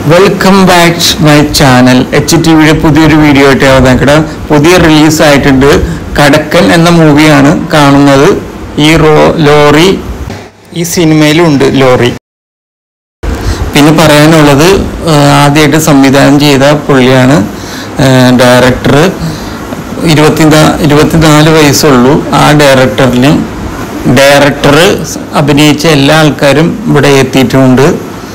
Welcome back to my channel. HTVയുടെ പുതിയൊരു video ആയിട്ട് അവതാക്കട പുതിയ റിലീസ് ആയിട്ടുണ്ട്. കടക്കൻ എന്ന മൂവിയാണ് കാണുന്നത്. ഈ ലോറി ഈ സിനിമയിലുണ്ട്. ലോറി പിന്നെ പറയാനുള്ളത്, ആദ്യമായിട്ട് സംവിധാനം ചെയ്ത പുള്ളിയാണ്. ഡയറക്ടർ 24 വയസ്സുള്ളൂ. ആ ഡയറക്ടർ അഭിനയിച്ച എല്ലാ ആൾക്കാരും ഇവിടെ എത്തിയിട്ടുണ്ട്.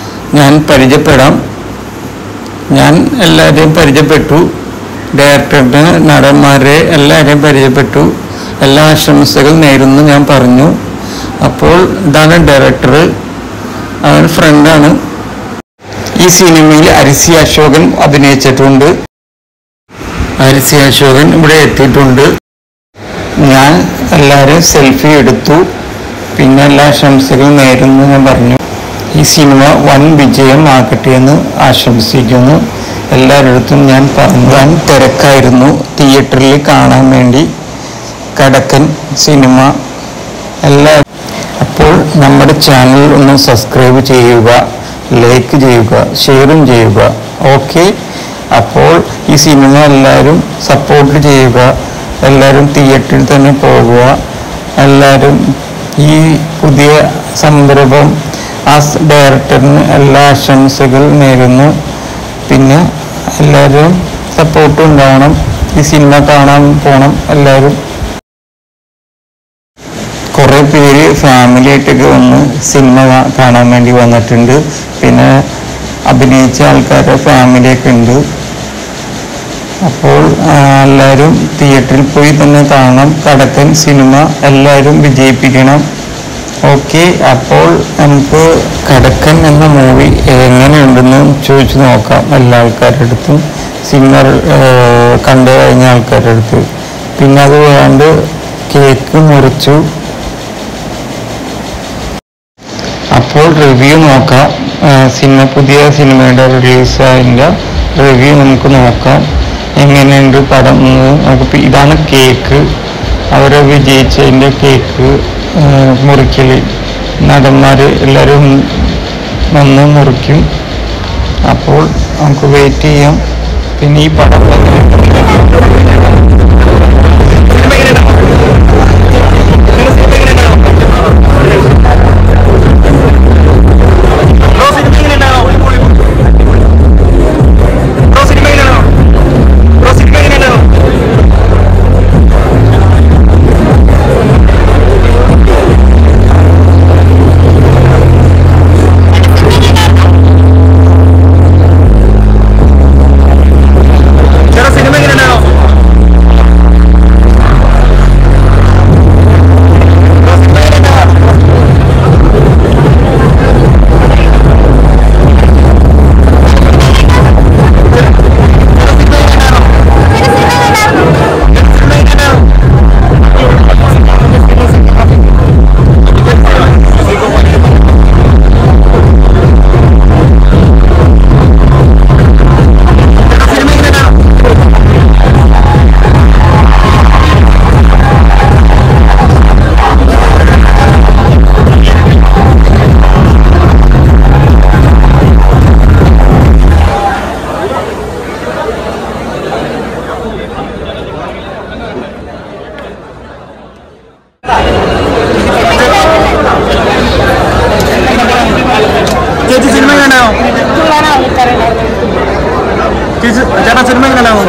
ഞാൻ എല്ലാവരെയും പരിചയപ്പെട്ടു. ഡയറക്ടറിന്, നടന്മാരെ എല്ലാവരെയും പരിചയപ്പെട്ടു. എല്ലാ ആശംസകൾ നേരുന്നു ഞാൻ പറഞ്ഞു. അപ്പോൾ ഇതാണ് ഡയറക്ടർ, അവൻ ഫ്രണ്ടാണ്. ഈ സിനിമയിൽ അരിസി അശോകൻ അഭിനയിച്ചിട്ടുണ്ട്. അരിസി അശോകൻ ഇവിടെ എത്തിയിട്ടുണ്ട്. ഞാൻ എല്ലാവരും സെൽഫി എടുത്തു. പിന്നെ എല്ലാ ആശംസകളും നേരുന്നു ഞാൻ പറഞ്ഞു. ഈ സിനിമ വൻ വിജയം ആക്കട്ടെ എന്ന് ആശംസിക്കുന്നു. എല്ലാവരുടെ ഞാൻ പറഞ്ഞു. വൻ തിരക്കായിരുന്നു തിയേറ്ററിൽ കാണാൻ വേണ്ടി കടക്കൻ സിനിമ. അപ്പോൾ നമ്മുടെ ചാനൽ ഒന്ന് സബ്സ്ക്രൈബ് ചെയ്യുക, ലൈക്ക് ചെയ്യുക, ഷെയറും ചെയ്യുക. ഓക്കെ, അപ്പോൾ ഈ സിനിമ എല്ലാവരും സപ്പോർട്ട് ചെയ്യുക. എല്ലാവരും തിയേറ്ററിൽ തന്നെ പോകുക. എല്ലാവരും ഈ പുതിയ സംരംഭം ആ ഡയറക്ടറിന് എല്ലാ ആശംസകൾ നേരുന്നു. പിന്നെ എല്ലാവരും സപ്പോർട്ടും ഉണ്ടാവണം. ഈ സിനിമ കാണാൻ പോകണം എല്ലാവരും. കുറേ പേര് ഫാമിലിയായിട്ടൊക്കെ വന്ന് സിനിമ കാണാൻ വേണ്ടി വന്നിട്ടുണ്ട്. പിന്നെ അഭിനയിച്ച ആൾക്കാരുടെ ഫാമിലിയൊക്കെ ഉണ്ട്. അപ്പോൾ എല്ലാവരും തിയേറ്ററിൽ പോയി തന്നെ കാണണം. കടക്കൻ സിനിമ എല്ലാവരും വിജയിപ്പിക്കണം. ഓക്കെ, അപ്പോൾ നമുക്ക് കടക്കൻ എന്ന മൂവി എങ്ങനെയുണ്ടെന്ന് ചോദിച്ചു നോക്കാം എല്ലാ ആൾക്കാരുടെ അടുത്തും, സിനിമ കണ്ടു കഴിഞ്ഞ ആൾക്കാരുടെ അടുത്ത്. പിന്നെ അത് വേണ്ട കേക്ക് മുറിച്ചു. അപ്പോൾ റിവ്യൂ നോക്കാം. പുതിയ സിനിമയുടെ റിലീസായതിൻ്റെ റിവ്യൂ നമുക്ക് നോക്കാം. എങ്ങനെയുണ്ട് പടം നമുക്ക്. ഇതാണ് കേക്ക്, അവരെ വിജയിച്ചതിൻ്റെ കേക്ക് മുറിക്കൽ. നടന്മാർ എല്ലാവരും വന്ന് മുറിക്കും. അപ്പോൾ നമുക്ക് വെയിറ്റ് ചെയ്യാം. പിന്നെ ഈ പടം ചേട്ടാ സിനിമ എങ്ങനെയാണോ?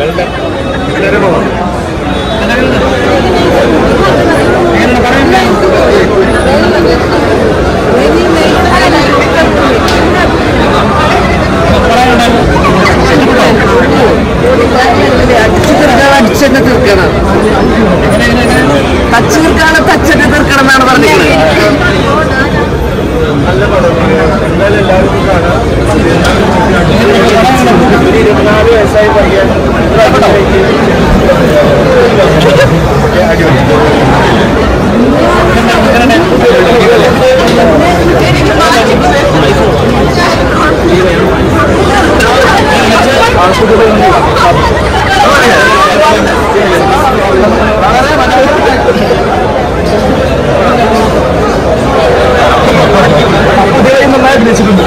അടിച്ചെന്നെ തീർക്കണം, ടച്ച് തീർക്കാണ്, ടച്ചെന്നെ തീർക്കണം എന്നാണ് പറഞ്ഞിട്ടുള്ളത്. നല്ല പടം എന്തായാലും എല്ലാവർക്കും കാണാം. 24 വയസ്സായി പയ്യൻ നന്നായി വിളിച്ചിട്ടുണ്ട്.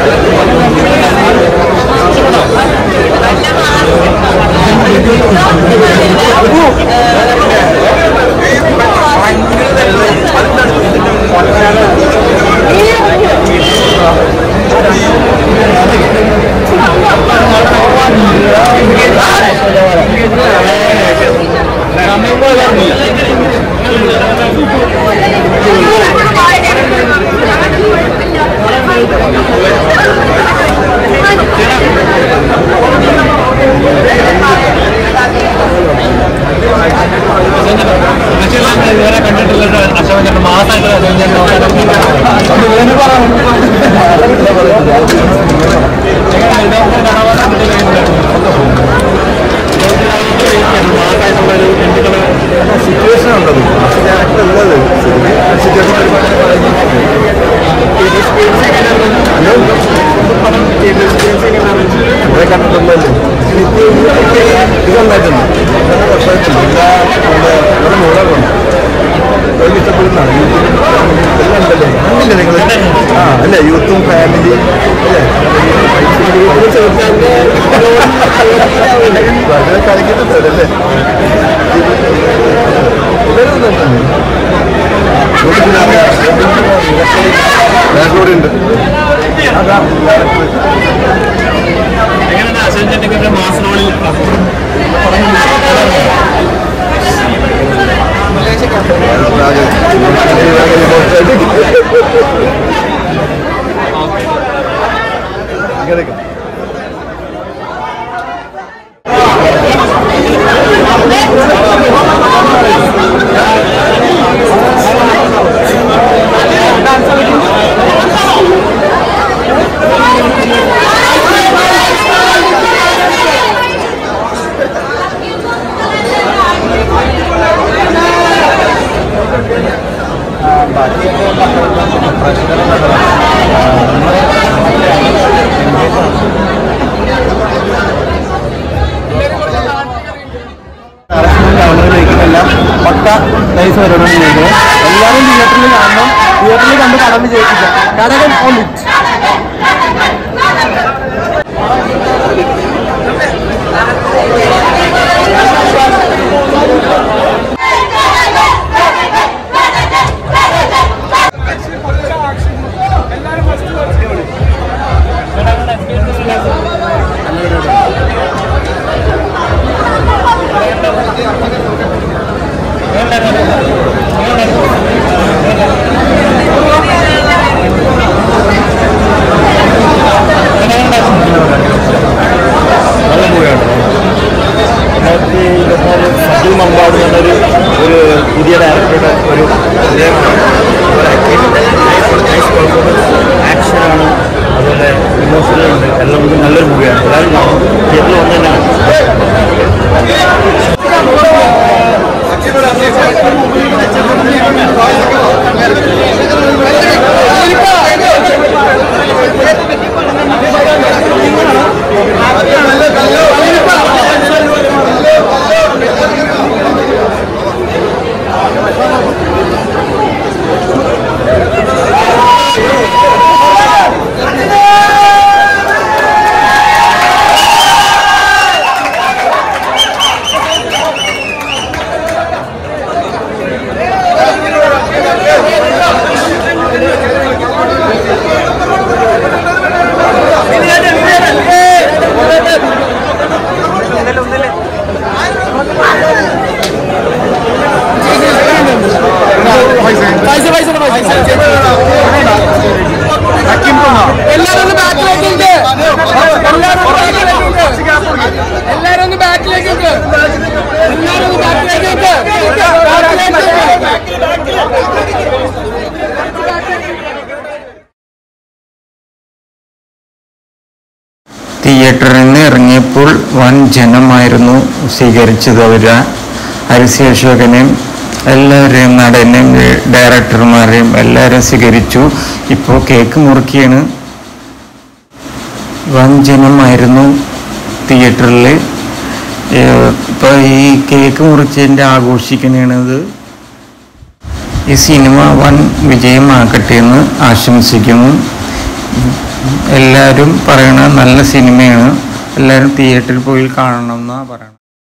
സിറ്റുവേഷൻ ഉണ്ടത് ഉള്ളത് ഇവിടെ കണ്ടിട്ടുള്ളതല്ലേ ഇത് നന്നായിട്ടുണ്ട്. ഇവിടെ മൂലമുണ്ട് ഇഷ്ടപ്പെടുന്നതാണ്. എല്ലാം ഉണ്ടല്ലേ അങ്ങനല്ലേ നിങ്ങൾ? ആ അല്ലേ, യൂത്തും ഫാമിലി അല്ലേ കളിക്കുന്നുണ്ടല്ലേ? ബാംഗ്ലൂർ ഉണ്ട്. പക്ക പൈസ വരണം. എല്ലാവരും തിയേറ്ററിൽ കാണണം, തിയേറ്ററിൽ കണ്ട് പടം വിജയിപ്പിക്കാം. Kadakan on it. പുതിയ ഡയറക്ടറുടെ ഒരു ആക്ഷനാണ്, അതുപോലെ ഇമോഷണലുണ്ട്, എല്ലാം കൊണ്ട് നല്ലൊരു മൂവിയാണ്. എല്ലാവരും കാണും, തിയേറ്ററിൽ വന്നു തന്നെയാണ്. തിയേറ്ററിൽ നിന്ന് ഇറങ്ങിയപ്പോൾ വൻ ജനമായിരുന്നു സ്വീകരിച്ചത്. ഹരിശ്രീ അശോകനെയും എല്ലാവരെയും, നടനെയും ഡയറക്ടർമാരെയും എല്ലാവരും സ്വീകരിച്ചു. ഇപ്പോൾ കേക്ക് മുറിക്കുകയാണ്. വൻ ജനമായിരുന്നു തിയേറ്ററിൽ. ഇപ്പോൾ ഈ കേക്ക് മുറിച്ചതിൻ്റെ ആഘോഷിക്കുന്നത്. ഈ സിനിമ വൻ വിജയമാക്കട്ടെ എന്ന് ആശംസിക്കുന്നു. എല്ലാവരും പറയണ നല്ല സിനിമയാണ്, എല്ലാവരും തിയേറ്ററിൽ പോയി കാണണം എന്നാണ് പറയണത്.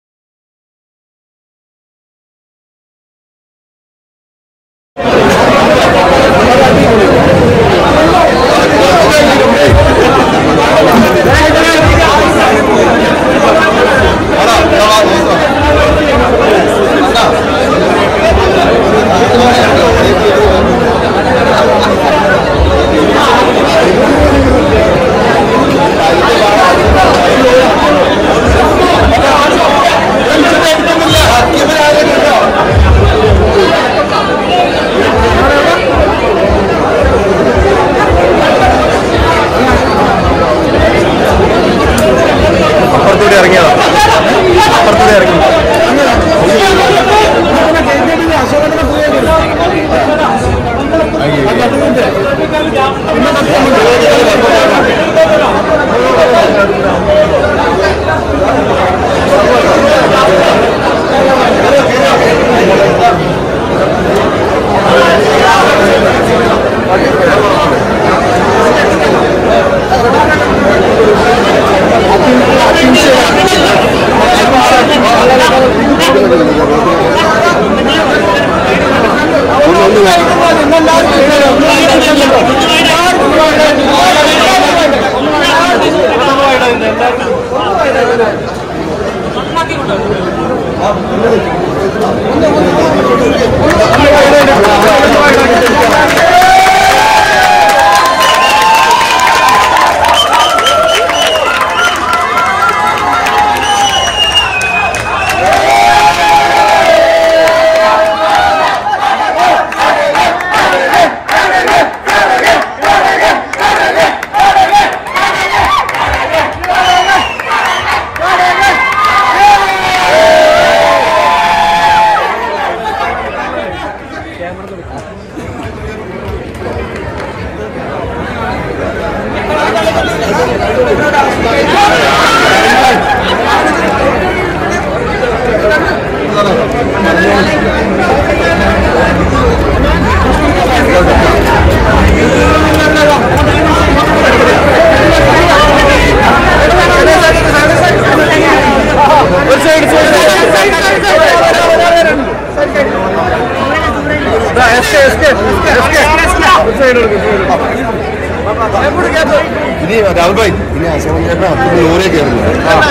ini ada Albay, ini asalnya apa? Lori ke mana?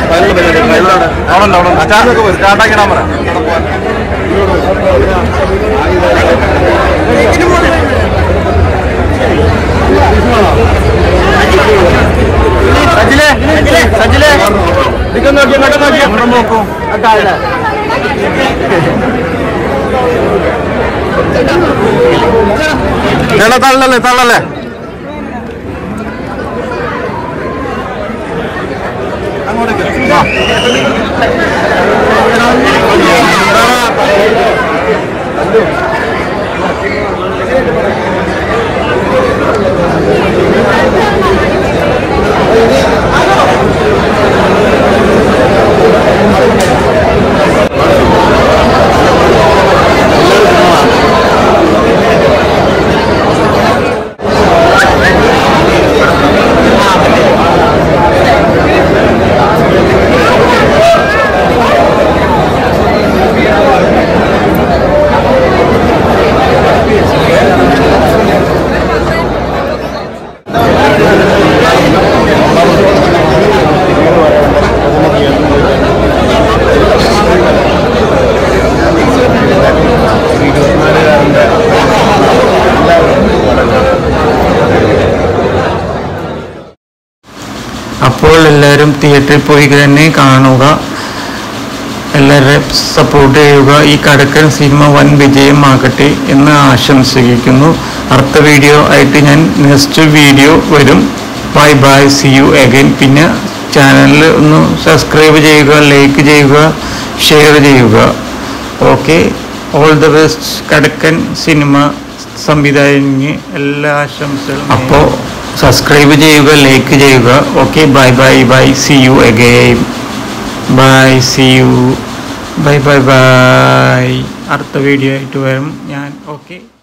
Acara ke mana? Acara ke mana? Sajile, dikan lagi, meremoko, ada. Tallale. അപ്പോൾ എല്ലാവരും തിയേറ്ററിൽ പോയി തന്നെ കാണുക, എല്ലാവരും സപ്പോർട്ട് ചെയ്യുക. ഈ കടക്കൻ സിനിമ വൻ വിജയമാകട്ടെ എന്ന് ആശംസിക്കുന്നു. അടുത്ത വീഡിയോ ആയിട്ട് ഞാൻ നെക്സ്റ്റ് വീഡിയോ വരും. Bye bye, see you again. പിന്നെ ചാനൽ ഒന്ന് സബ്സ്ക്രൈബ് ചെയ്യുക, ലൈക്ക് ചെയ്യുക, ഷെയർ ചെയ്യുക. Okay, all the best. Kadakkan cinema സംവിധായകന് എല്ലാ ആശംസകളും. അപ്പോൾ സബ്സ്ക്രൈബ് ചെയ്യുക, ലൈക്ക് ചെയ്യുക. Okay, bye bye bye, see you again. Bye, see you, bye bye bye. അടുത്ത വീഡിയോ ആയിട്ട് വരും ഞാൻ. ഓക്കെ.